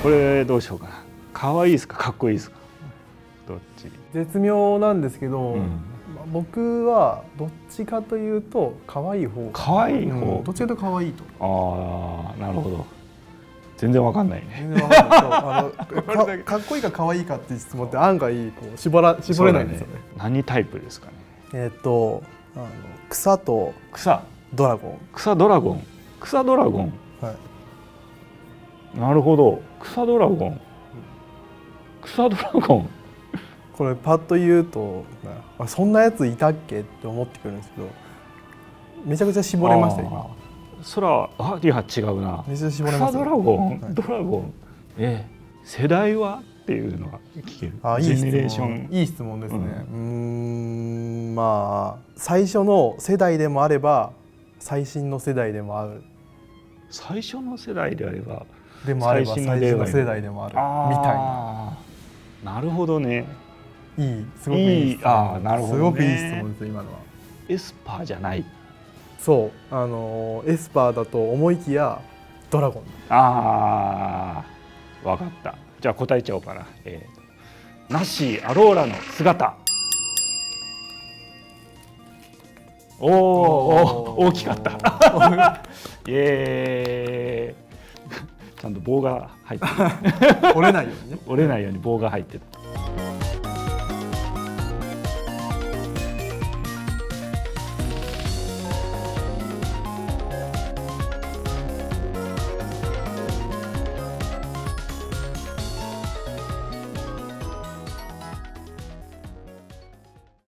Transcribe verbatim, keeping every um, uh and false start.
これどうしようかな。可愛いですかかっこいいですか。どっち。 絶妙なんですけど、 うん、 僕はどっちかというと可愛い方。 可愛い方、 うん、どっちかというと可愛いと。 ああ、なるほど。全然わかんないね。 全然わかんない。そうあのかかっこいいか可愛いかっていう質問って案外こう絞ら絞れないんですよね。 ね、何タイプですかね。 えっとあの草と草ドラゴン。 草ドラゴン。草ドラゴン。 はい。 なるほど。草ドラゴン。草ドラゴン。 これパッと言うとあそんなやついたっけって思ってくるんですけど、めちゃくちゃ絞れました今。 そらあいや違うな。 めちゃくちゃ絞れました。 草ドラゴン、 はい、 ドラゴン。え世代はっていうのが聞ける。 あいいジェネレーション。 いい質問ですね。うん、うーんまあ最初の世代でもあれば最新の世代でもある。 最初の世代であればでもあれば最新の世代でもあるみたいな。 なるほどね。 いいすごくいい質問。 あなるほどね、 すごくいい質問です今のは。 エスパーじゃない。 そうあのエスパーだと思いきやドラゴン。 ああ分かった。じゃあ答えちゃおうかな。えー、ナッシーアローラの姿。おお大きかった。イエーイ。ちゃんと棒が入ってる。 折れないようにね。 折れないように棒が入ってる。